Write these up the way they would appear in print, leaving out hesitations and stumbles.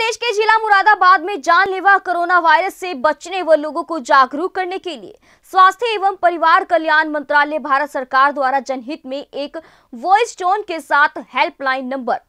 प्रदेश के जिला मुरादाबाद में जानलेवा कोरोना वायरस से बचने व लोगों को जागरूक करने के लिए स्वास्थ्य एवं परिवार कल्याण मंत्रालय भारत सरकार द्वारा जनहित में एक वॉइस टोन के साथ हेल्पलाइन नंबर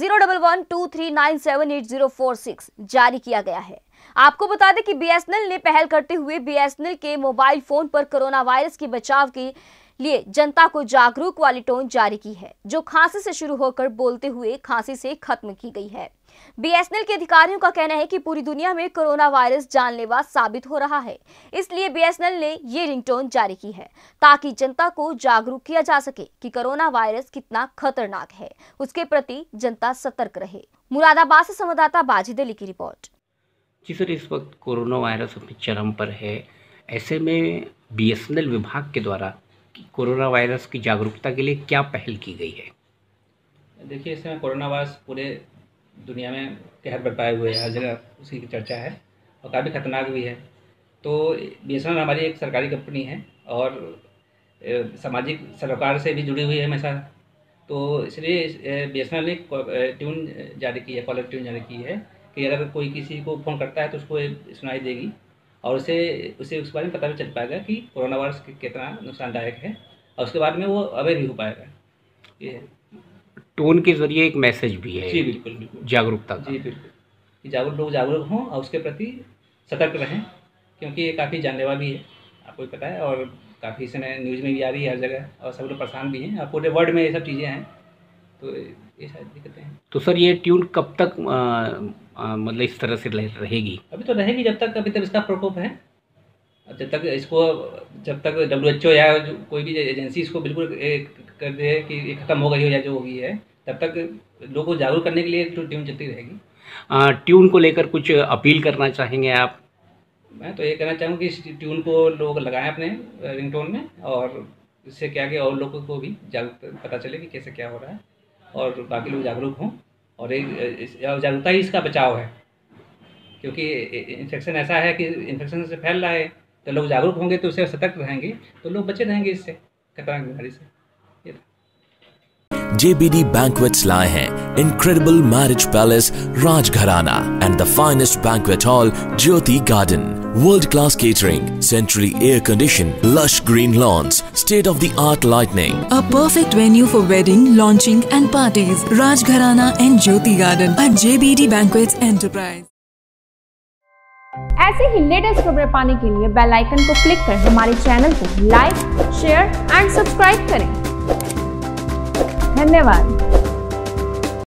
0112397846 जारी किया गया है। आपको बता दें कि बीएसएनएल ने पहल करते हुए बीएसएनएल के मोबाइल फोन पर कोरोना वायरस के बचाव के लिए जनता को जागरूक वाली टोन जारी की है, जो खांसी से शुरू होकर बोलते हुए खांसी से खत्म की गई है। बीएसएनएल के अधिकारियों का कहना है कि पूरी दुनिया में कोरोना वायरस जानलेवा साबित हो रहा है, इसलिए बीएसएनएल ने ये रिंगटोन जारी की है ताकि जनता को जागरूक किया जा सके कि कोरोना वायरस कितना खतरनाक है, उसके प्रति जनता सतर्क रहे। मुरादाबाद से संवाददाता बाजिद अली की रिपोर्ट। जी सर, इस वक्त कोरोना वायरस अपने चरम पर है, ऐसे में बीएसएनएल विभाग के द्वारा कोरोना वायरस की जागरूकता के लिए क्या पहल की गई है? देखिए, इस समय कोरोना वायरस पूरे दुनिया में कहर बरपाए हुए है, हर जगह उसी की चर्चा है और काफ़ी खतरनाक भी है। तो बीएसएनएल हमारी एक सरकारी कंपनी है और सामाजिक सरोकार से भी जुड़ी हुई है हमेशा। तो इसलिए बीएसएनएल ने ट्यून जारी की है, कॉलर ट्यून जारी की है कि अगर कोई किसी को फ़ोन करता है तो उसको सुनाई देगी और उसे उस बारे में पता भी चल पाएगा कि कोरोना वायरस कितना नुकसानदायक है और उसके बाद में वो अवेयर भी हो पाएगा। ये टोन के जरिए एक मैसेज भी है। जी बिल्कुल बिल्कुल, जागरूकता का। जी बिल्कुल, कि लोग जागरूक हों और उसके प्रति सतर्क रहें, क्योंकि ये काफ़ी जानलेवा भी है, आपको भी पता है, और काफ़ी समय न्यूज़ में भी आ रही है हर जगह और सब लोग परेशान भी हैं और पूरे वर्ल्ड में ये सब चीज़ें हैं। तो ये सारी दिक्कतें हैं। तो सर, ये ट्यून कब तक मतलब इस तरह से रहेगी? अभी तो रहेगी जब तक इसका प्रकोप है, जब तक WHO या कोई भी एजेंसी इसको बिल्कुल कर दे कि ये खत्म हो गई हो या जो होगी है, तब तक लोगों को जागरूक करने के लिए ट्यून चलती रहेगी। ट्यून को लेकर कुछ अपील करना चाहेंगे आप? मैं तो ये कहना चाहूँगा कि इस ट्यून को लोग लगाएं अपने रिंगटोन में, और इससे क्या कि और लोगों को भी पता चले कि कैसे क्या हो रहा है और बाकी लोग जागरूक हों। और एक जागरूकता ही इसका बचाव है, क्योंकि इन्फेक्शन ऐसा है कि इन्फेक्शन से फैल रहा है, तो लोग जागरूक होंगे तो उससे सतर्क रहेंगे तो लोग बचे रहेंगे इससे, खतरनाक बीमारी से। JBD Banquets लाए हैं Incredible Marriage Palace Rajgharana and the finest banquet hall Jyoti Garden. World-class catering, centrally air-conditioned, lush green lawns, state-of-the-art lighting. A perfect venue for wedding, launching and parties. Rajgharana and Jyoti Garden at JBD Banquets Enterprise. ऐसे ही latest खबरें पाने के लिए bell icon को click कर हमारे channel को like, share and subscribe करें। धन्यवाद।